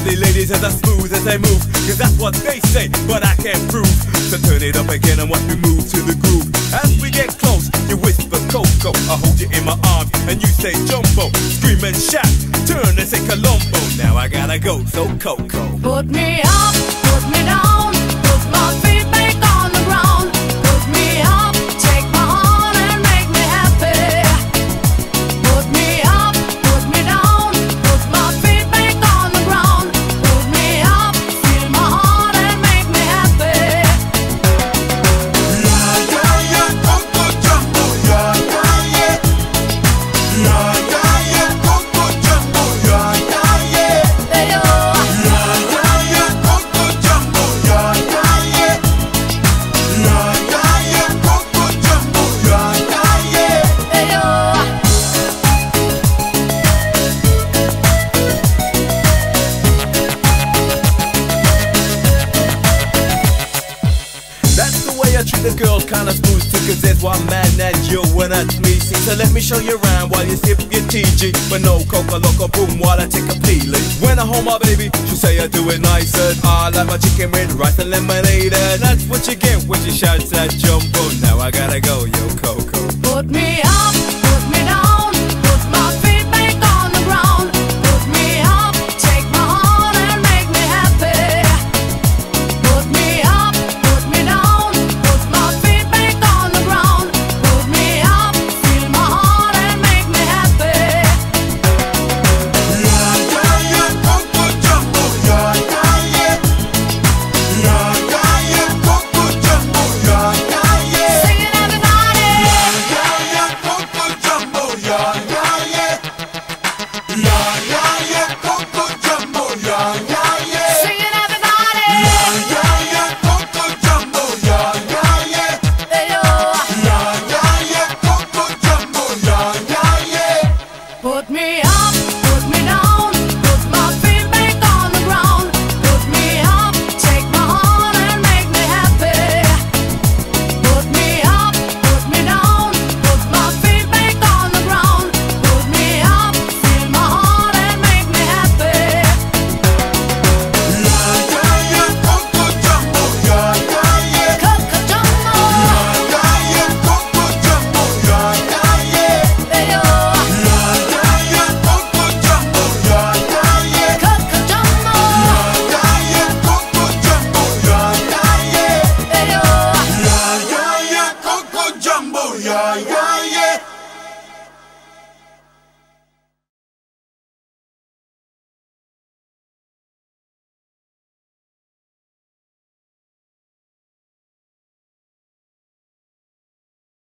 lovely ladies as smooth as they move, cause that's what they say, but I can't prove. So turn it up again and watch me move to the groove. As we get close, you whisper Coco, I hold you in my arms and you say Jumbo. Scream and shout, turn and say Colombo. Now I gotta go, so Coco. Put me up, put me down, put my feet back on the ground. Put me up, take my heart and make me happy. Put me up, put me down, put my feet back on the ground. Put me up, feel my heart and make me happy. Yeah, yeah, yeah, Coco Jumbo, yeah, yeah, yeah. Yeah, yeah, yeah, Coco Jumbo, yeah, yeah, yeah. Hey, oh. Yeah, yeah, yeah, Coco Jumbo, yeah, yeah, yeah. Yeah, yeah, yeah, Coco Jumbo, yeah, yeah, yeah. Hey, oh. That's the way I treat the girls, kinda smooth too, cause there's one man and you and that's me. See, so let me show you around while you sip your TG. But no Coca Loco boom while I take a peeling. When I hold my baby, she say I do it nice, and I like my chicken with rice and lemonade. And that's what you get when she shouts that Jumbo. Now I gotta go, yo Coco. Put me up, put me down, put my feet back on the ground. Put me up, take my heart and make me happy. Put me up, put me down, put my feet back on the ground. Put me up, feel my heart and make me happy. Yeah, yeah, yeah, Coco Jumbo, yeah, yeah, yeah. Yeah, yeah, yeah, Coco Jumbo, yeah, yeah, yeah. Sing it, everybody. Yeah, yeah, Coco Jumbo, yeah, yeah, yeah. Yeah, yeah, yeah, Coco Jumbo, yeah, yeah, yeah. Sing it, everybody. Yeah, yeah, yeah, Coco Jumbo, yeah, yeah, yeah. Hey, oh. Yeah, yeah, yeah, Coco Jumbo, yeah, yeah, yeah. Put me up.